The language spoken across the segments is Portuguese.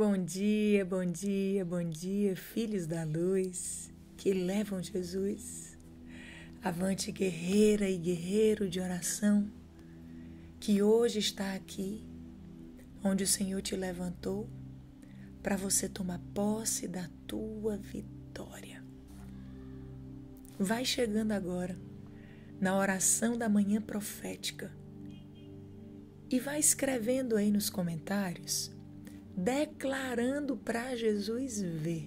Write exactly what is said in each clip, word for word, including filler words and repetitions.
Bom dia, bom dia, bom dia, filhos da luz que levam Jesus. Avante, guerreira e guerreiro de oração, que hoje está aqui, onde o Senhor te levantou, para você tomar posse da tua vitória. Vai chegando agora, na oração da manhã profética, e vai escrevendo aí nos comentários, declarando para Jesus ver,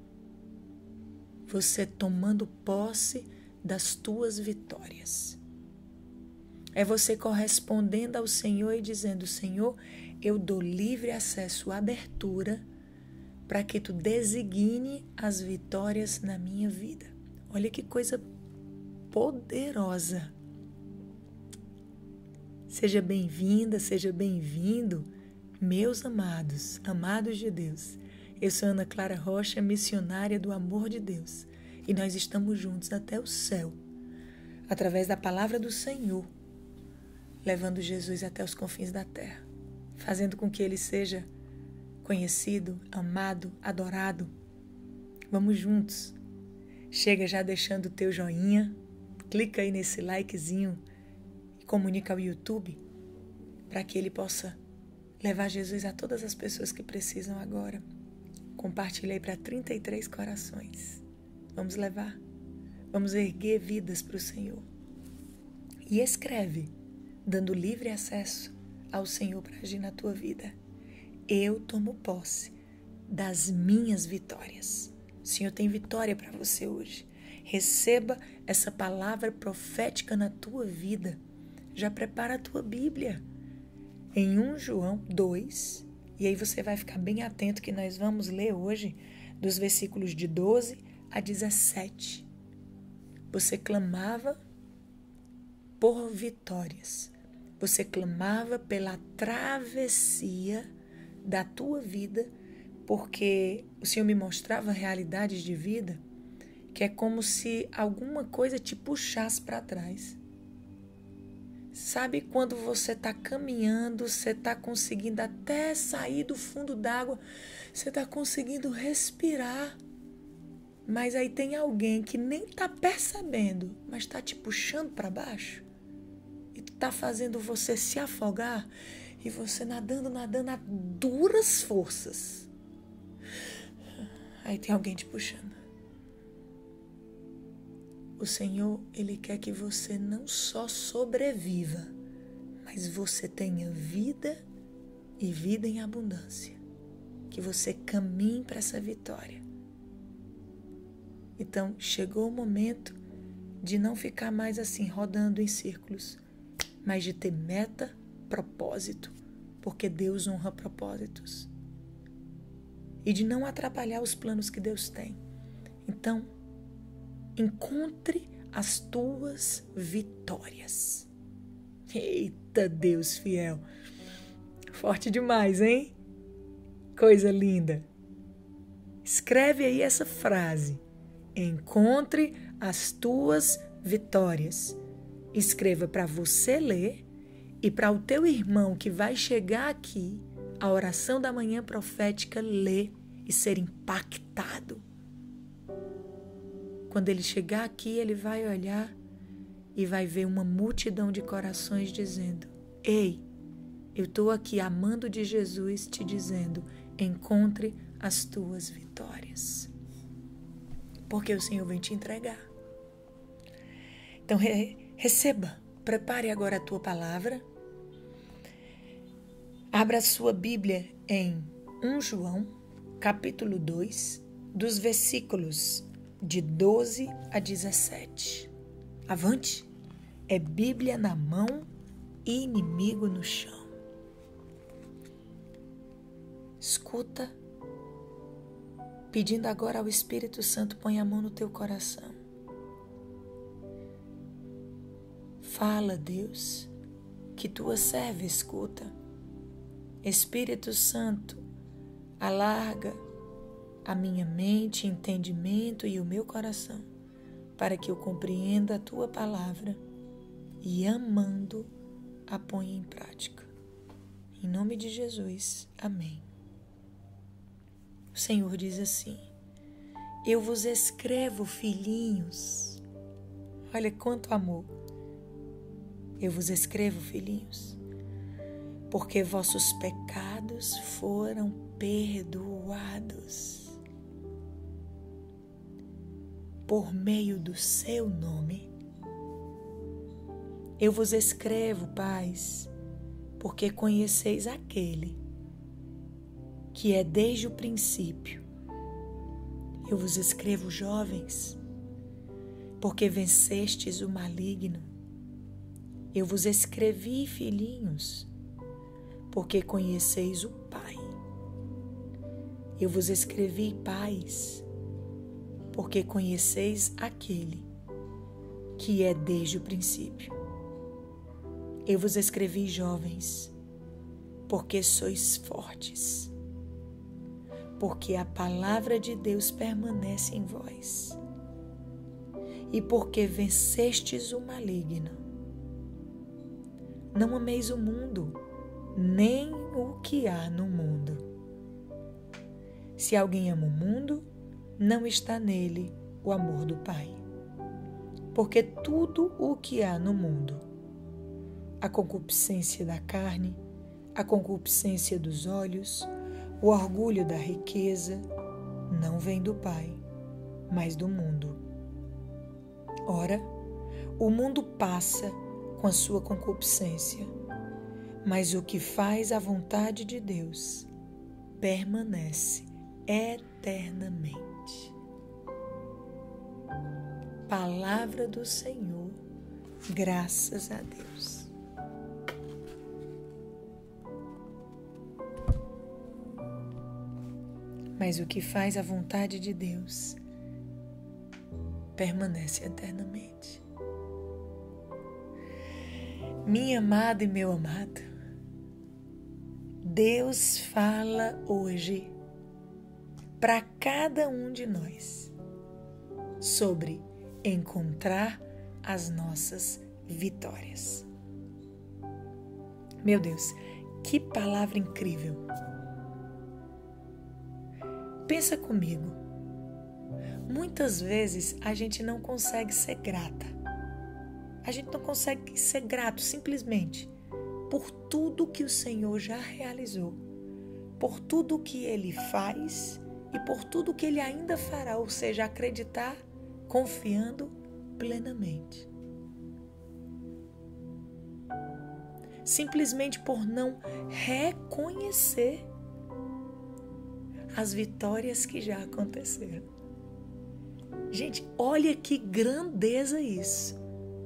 você tomando posse das tuas vitórias. É você correspondendo ao Senhor e dizendo: Senhor, eu dou livre acesso, abertura, para que tu designe as vitórias na minha vida. Olha que coisa poderosa. Seja bem-vinda, seja bem-vindo, meus amados, amados de Deus. Eu sou Ana Clara Rocha, missionária do amor de Deus, e nós estamos juntos até o céu, através da palavra do Senhor, levando Jesus até os confins da terra, fazendo com que Ele seja conhecido, amado, adorado. Vamos juntos. Chega já deixando o teu joinha, clica aí nesse likezinho e comunica ao YouTube para que ele possa levar Jesus a todas as pessoas que precisam agora. Compartilhei para trinta e três corações. Vamos levar, vamos erguer vidas para o Senhor. E escreve, dando livre acesso ao Senhor para agir na tua vida. Eu tomo posse das minhas vitórias. O Senhor tem vitória para você hoje. Receba essa palavra profética na tua vida. Já prepara a tua Bíblia. Em Primeiro João dois, e aí você vai ficar bem atento que nós vamos ler hoje dos versículos de doze a dezessete. Você clamava por vitórias. Você clamava pela travessia da tua vida, porque o Senhor me mostrava realidades de vida que é como se alguma coisa te puxasse para trás. Sabe quando você está caminhando, você está conseguindo até sair do fundo d'água, você está conseguindo respirar, mas aí tem alguém que nem está percebendo, mas está te puxando para baixo e está fazendo você se afogar e você nadando, nadando a duras forças. Aí tem alguém te puxando. O Senhor, Ele quer que você não só sobreviva, mas você tenha vida e vida em abundância. Que você caminhe para essa vitória. Então, chegou o momento de não ficar mais assim, rodando em círculos, mas de ter meta, propósito, porque Deus honra propósitos. E de não atrapalhar os planos que Deus tem. Então, encontre as tuas vitórias. Eita, Deus fiel. Forte demais, hein? Coisa linda. Escreve aí essa frase. Encontre as tuas vitórias. Escreva para você ler e para o teu irmão que vai chegar aqui, a oração da manhã profética, ler e ser impactado. Quando ele chegar aqui, ele vai olhar e vai ver uma multidão de corações dizendo: ei, eu estou aqui amando de Jesus, te dizendo, encontre as tuas vitórias. Porque o Senhor vem te entregar. Então re- receba, prepare agora a tua palavra. Abra a sua Bíblia em Primeiro João, capítulo dois, dos versículos de doze a dezessete. Avante, é Bíblia na mão e inimigo no chão. Escuta, pedindo agora ao Espírito Santo, põe a mão no teu coração. Fala, Deus, que tua serva escuta. Espírito Santo, alarga a minha mente, entendimento e o meu coração, para que eu compreenda a tua palavra e, amando, a ponha em prática. Em nome de Jesus, amém. O Senhor diz assim: eu vos escrevo, filhinhos. Olha quanto amor. Eu vos escrevo, filhinhos, porque vossos pecados foram perdoados por meio do seu nome. Eu vos escrevo, pais, porque conheceis aquele que é desde o princípio. Eu vos escrevo, jovens, porque vencestes o maligno. Eu vos escrevi, filhinhos, porque conheceis o Pai. Eu vos escrevi, pais, porque conheceis aquele que é desde o princípio. Eu vos escrevi, jovens, porque sois fortes, porque a palavra de Deus permanece em vós, e porque vencestes o maligno. Não ameis o mundo, nem o que há no mundo. Se alguém ama o mundo, não está nele o amor do Pai. Porque tudo o que há no mundo, a concupiscência da carne, a concupiscência dos olhos, o orgulho da riqueza, não vem do Pai, mas do mundo. Ora, o mundo passa com a sua concupiscência, mas o que faz a vontade de Deus permanece eternamente. Palavra do Senhor, graças a Deus. Mas o que faz a vontade de Deus permanece eternamente. Minha amada e meu amado, Deus fala hoje para cada um de nós sobre encontrar as nossas vitórias. Meu Deus, que palavra incrível! Pensa comigo, muitas vezes a gente não consegue ser grata. A gente não consegue ser grato simplesmente por tudo que o Senhor já realizou, por tudo que Ele faz e por tudo que Ele ainda fará, ou seja, acreditar confiando plenamente. Simplesmente por não reconhecer as vitórias que já aconteceram. Gente, olha que grandeza isso.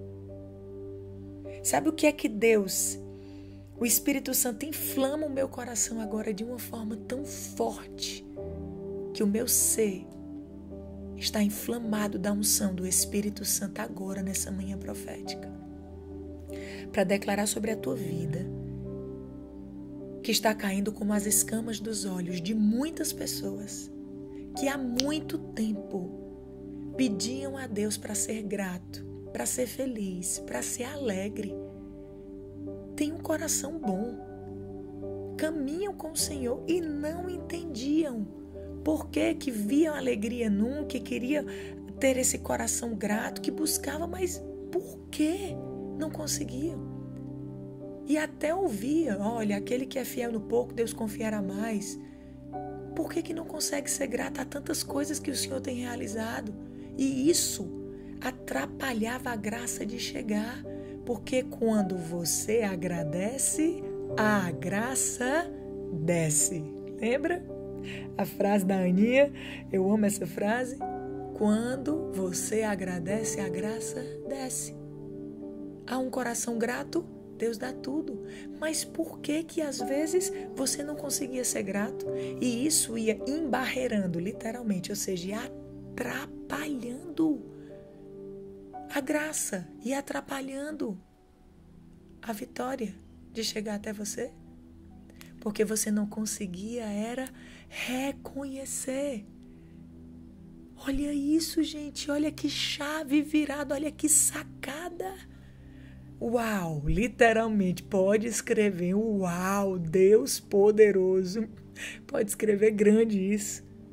Sabe o que é que Deus, o Espírito Santo, inflama o meu coração agora de uma forma tão forte que o meu ser está inflamado da unção do Espírito Santo agora nessa manhã profética, para declarar sobre a tua vida que está caindo como as escamas dos olhos de muitas pessoas que há muito tempo pediam a Deus para ser grato, para ser feliz, para ser alegre. Tem um coração bom, caminham com o Senhor e não entendiam por que que viam alegria num, que queria ter esse coração grato, que buscava, mas por que não conseguiam? E até ouvia, olha, aquele que é fiel no pouco, Deus confiará mais. Por que que não consegue ser grato a tantas coisas que o Senhor tem realizado? E isso atrapalhava a graça de chegar, porque quando você agradece, a graça desce. Lembra a frase da Aninha? Eu amo essa frase. Quando você agradece, a graça desce. Há um coração grato, Deus dá tudo. Mas por que que às vezes você não conseguia ser grato? E isso ia embarreirando, literalmente, ou seja, atrapalhando a graça e atrapalhando a vitória de chegar até você. Porque você não conseguia era reconhecer. Olha isso, gente, olha que chave virada, olha que sacada. Uau, literalmente, pode escrever, uau, Deus poderoso. Pode escrever grande isso.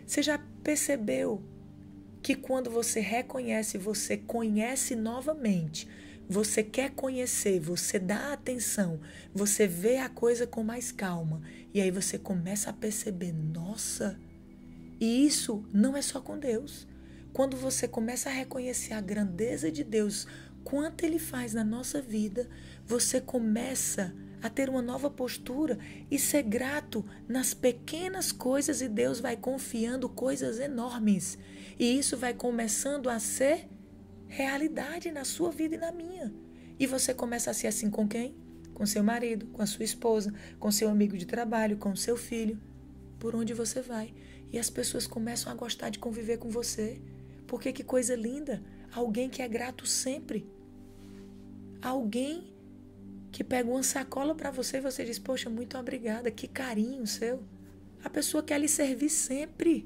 Você já percebeu que quando você reconhece, você conhece novamente, você quer conhecer, você dá atenção, você vê a coisa com mais calma, e aí você começa a perceber, nossa, e isso não é só com Deus. Quando você começa a reconhecer a grandeza de Deus, quanto Ele faz na nossa vida, você começa a ter uma nova postura e ser grato nas pequenas coisas, e Deus vai confiando coisas enormes. E isso vai começando a ser realidade na sua vida e na minha. E você começa a ser assim com quem? Com seu marido, com a sua esposa, com seu amigo de trabalho, com seu filho. Por onde você vai. E as pessoas começam a gostar de conviver com você. Porque que coisa linda. Alguém que é grato sempre. Alguém que pega uma sacola para você e você diz, poxa, muito obrigada, que carinho seu. A pessoa quer lhe servir sempre.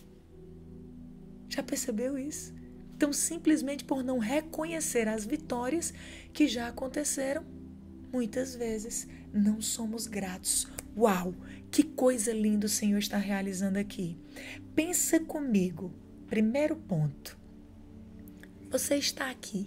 Já percebeu isso? Então, simplesmente por não reconhecer as vitórias que já aconteceram, muitas vezes não somos gratos. Uau, que coisa linda o Senhor está realizando aqui. Pensa comigo. Primeiro ponto. Você está aqui.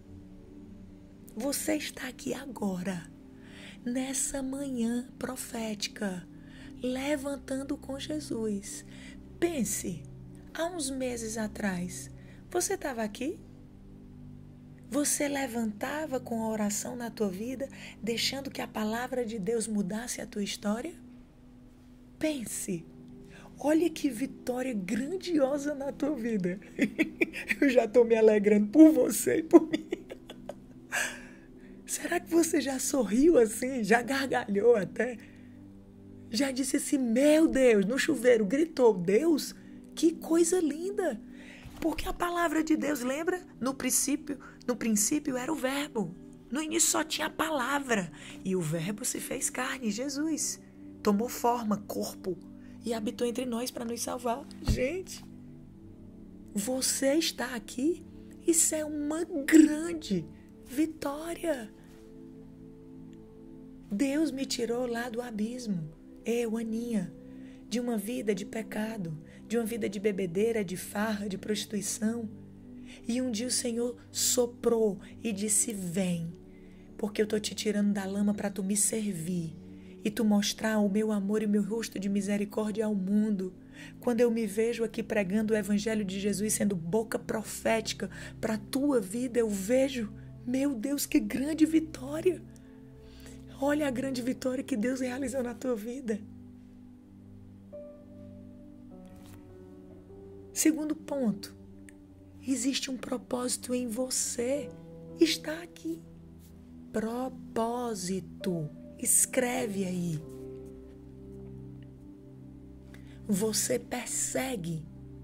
Você está aqui agora, nessa manhã profética, levantando com Jesus. Pense, há uns meses atrás, você estava aqui? Você levantava com a oração na tua vida, deixando que a palavra de Deus mudasse a tua história? Pense, olha que vitória grandiosa na tua vida. Eu já estou me alegrando por você e por mim. Será que você já sorriu assim, já gargalhou até? Já disse assim, meu Deus, no chuveiro, gritou, Deus, que coisa linda. Porque a palavra de Deus, lembra? No princípio, no princípio era o verbo. No início só tinha a palavra. E o verbo se fez carne, Jesus. Tomou forma, corpo. E habitou entre nós para nos salvar. Gente, você está aqui. Isso é uma grande vitória. Deus me tirou lá do abismo. Eu, Aninha, de uma vida de pecado, de uma vida de bebedeira, de farra, de prostituição. E um dia o Senhor soprou e disse, vem, porque eu estou te tirando da lama para tu me servir e tu mostrar o meu amor e o meu rosto de misericórdia ao mundo. Quando eu me vejo aqui pregando o Evangelho de Jesus, sendo boca profética para a tua vida, eu vejo, meu Deus, que grande vitória. Olha a grande vitória que Deus realizou na tua vida. Segundo ponto, existe um propósito em você. Está aqui. Propósito. Escreve aí. Você persegue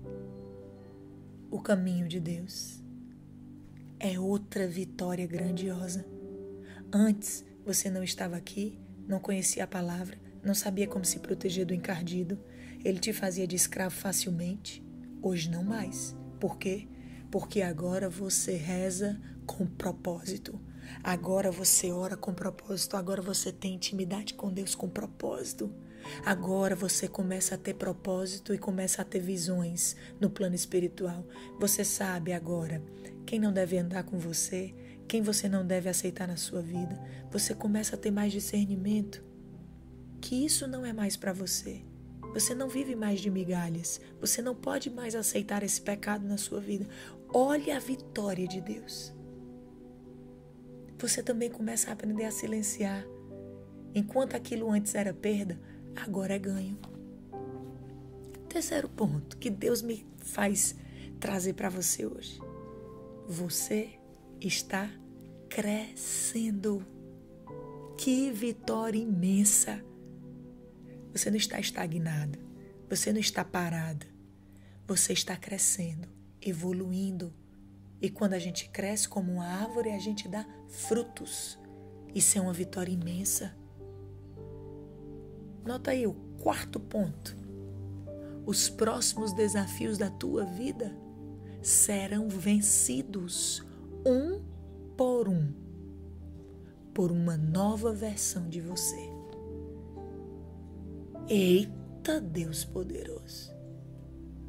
o caminho de Deus. É outra vitória grandiosa. Antes, você não estava aqui, não conhecia a palavra, não sabia como se proteger do encardido. Ele te fazia de escravo facilmente. Hoje não mais. Por quê? Porque agora você reza com propósito. Agora você ora com propósito. Agora você tem intimidade com Deus com propósito. Agora você começa a ter propósito e começa a ter visões no plano espiritual. Você sabe agora quem não deve andar com você, quem você não deve aceitar na sua vida. Você começa a ter mais discernimento. Que isso não é mais para você. Você não vive mais de migalhas. Você não pode mais aceitar esse pecado na sua vida. Olha a vitória de Deus. Você também começa a aprender a silenciar. Enquanto aquilo antes era perda, agora é ganho. Terceiro ponto que Deus me faz trazer para você hoje. Você está crescendo. Que vitória imensa. Você não está estagnada. Você não está parada. Você está crescendo, evoluindo. E quando a gente cresce como uma árvore, a gente dá frutos. Isso é uma vitória imensa. Nota aí o quarto ponto. Os próximos desafios da tua vida serão vencidos um por um, por uma nova versão de você. Eita, Deus poderoso!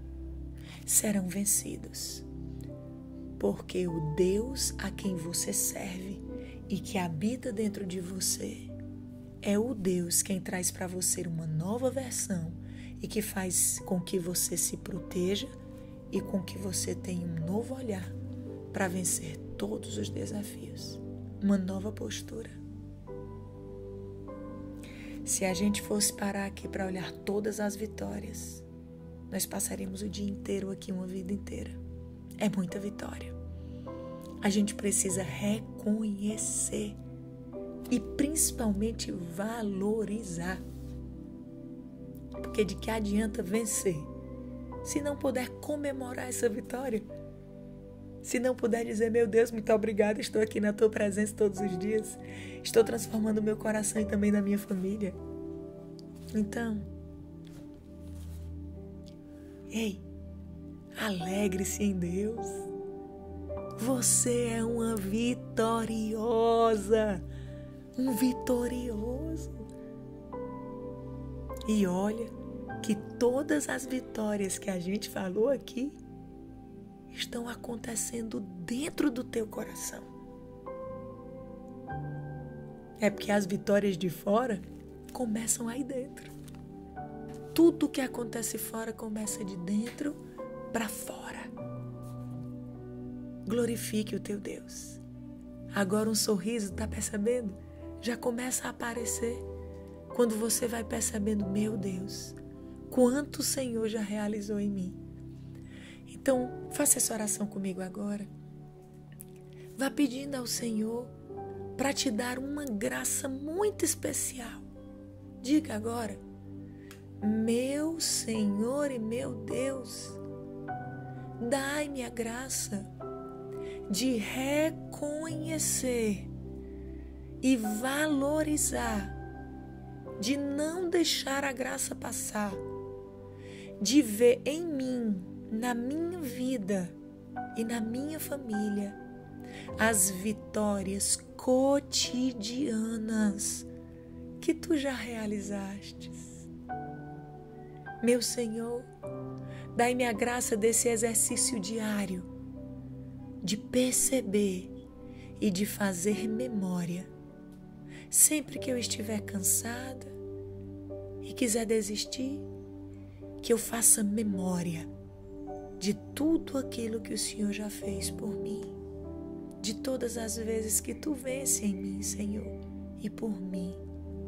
serão vencidos. Porque o Deus a quem você serve e que habita dentro de você é o Deus quem traz para você uma nova versão e que faz com que você se proteja e com que você tenha um novo olhar para vencer todos os desafios. Uma nova postura. Se a gente fosse parar aqui para olhar todas as vitórias, nós passaríamos o dia inteiro aqui, uma vida inteira. É muita vitória. A gente precisa reconhecer e principalmente valorizar. Porque de que adianta vencer se não puder comemorar essa vitória? Se não puder dizer, meu Deus, muito obrigada, estou aqui na tua presença todos os dias. Estou transformando o meu coração e também da minha família. Então, ei, alegre-se em Deus. Você é uma vitoriosa, um vitorioso. E olha que todas as vitórias que a gente falou aqui estão acontecendo dentro do teu coração. É porque as vitórias de fora começam aí dentro. Tudo que acontece fora começa de dentro para fora. Glorifique o teu Deus. Agora um sorriso, tá percebendo? Já começa a aparecer quando você vai percebendo, meu Deus, quanto o Senhor já realizou em mim. Então, faça essa oração comigo agora. Vá pedindo ao Senhor para te dar uma graça muito especial. Diga agora, meu Senhor e meu Deus, dai-me a graça de reconhecer e valorizar, de não deixar a graça passar, de ver em mim, na minha vida e na minha família, as vitórias cotidianas que tu já realizaste. Meu Senhor, dai-me a graça desse exercício diário de perceber e de fazer memória. Sempre que eu estiver cansada e quiser desistir, que eu faça memória de tudo aquilo que o Senhor já fez por mim, de todas as vezes que tu vence em mim, Senhor, e por mim.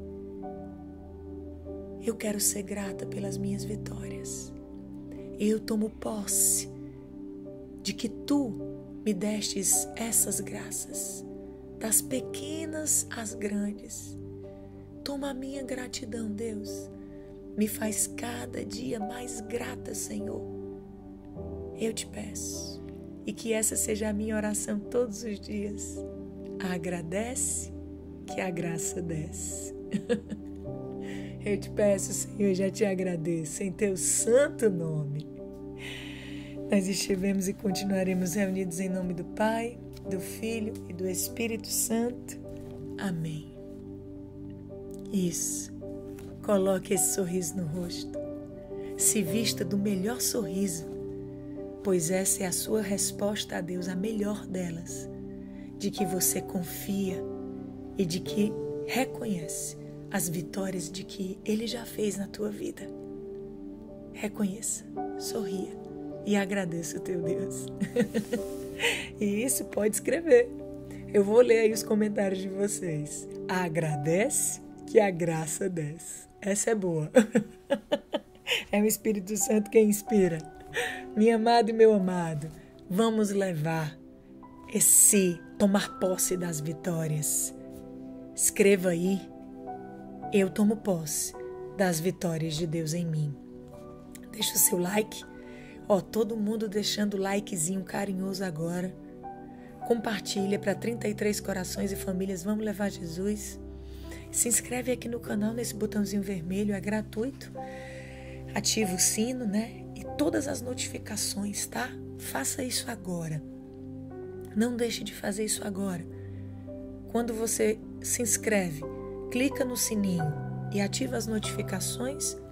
Eu quero ser grata pelas minhas vitórias. Eu tomo posse de que tu me destes essas graças, das pequenas às grandes. Toma a minha gratidão, Deus. Me faz cada dia mais grata, Senhor. Eu te peço, e que essa seja a minha oração todos os dias. Agradece, que a graça desce. Eu te peço, Senhor, já te agradeço em teu santo nome. Nós estivemos e continuaremos reunidos em nome do Pai, do Filho e do Espírito Santo. Amém. Isso. Coloque esse sorriso no rosto. Se vista do melhor sorriso, pois essa é a sua resposta a Deus, a melhor delas, de que você confia e de que reconhece as vitórias de que Ele já fez na tua vida. Reconheça, sorria e agradeça o teu Deus. E isso pode escrever. Eu vou ler aí os comentários de vocês. Agradece que a graça desce. Essa é boa. É o Espírito Santo quem inspira. Minha amada e meu amado, vamos levar esse tomar posse das vitórias. Escreva aí, eu tomo posse das vitórias de Deus em mim. Deixa o seu like. Ó, todo mundo deixando o likezinho carinhoso agora. Compartilha para trinta e três corações e famílias. Vamos levar Jesus. Se inscreve aqui no canal, nesse botãozinho vermelho, é gratuito. Ativa o sino, né? E todas as notificações, tá? Faça isso agora. Não deixe de fazer isso agora. Quando você se inscreve, clica no sininho e ativa as notificações,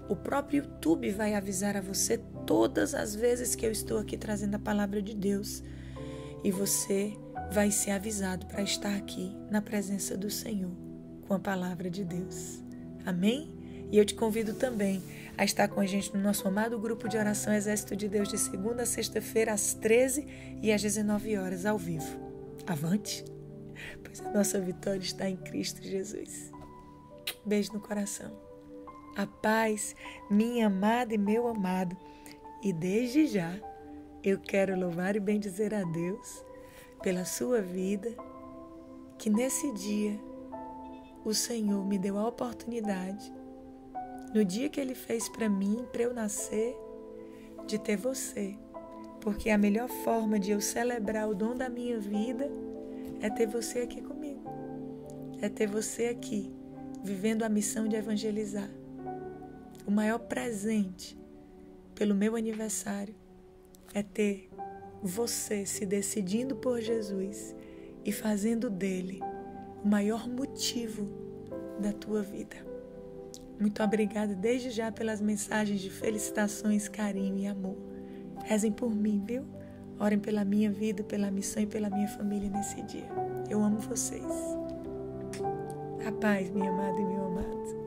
O próprio YouTube vai avisar a você todas as vezes que eu estou aqui trazendo a palavra de Deus. E você vai ser avisado para estar aqui na presença do Senhor com a palavra de Deus. Amém? E eu te convido também a estar com a gente no nosso amado grupo de oração Exército de Deus de segunda a sexta-feira às treze e às dezenove horas ao vivo. Avante! Pois a nossa vitória está em Cristo Jesus. Beijo no coração. A paz, minha amada e meu amado. E desde já, eu quero louvar e bendizer a Deus pela sua vida, que nesse dia o Senhor me deu a oportunidade, no dia que Ele fez para mim, para eu nascer, de ter você. Porque a melhor forma de eu celebrar o dom da minha vida é ter você aqui comigo. É ter você aqui, vivendo a missão de evangelizar. O maior presente pelo meu aniversário é ter você se decidindo por Jesus e fazendo dele o maior motivo da tua vida. Muito obrigada desde já pelas mensagens de felicitações, carinho e amor. Rezem por mim, viu? Orem pela minha vida, pela missão e pela minha família nesse dia. Eu amo vocês. A paz, minha amada e meu amado.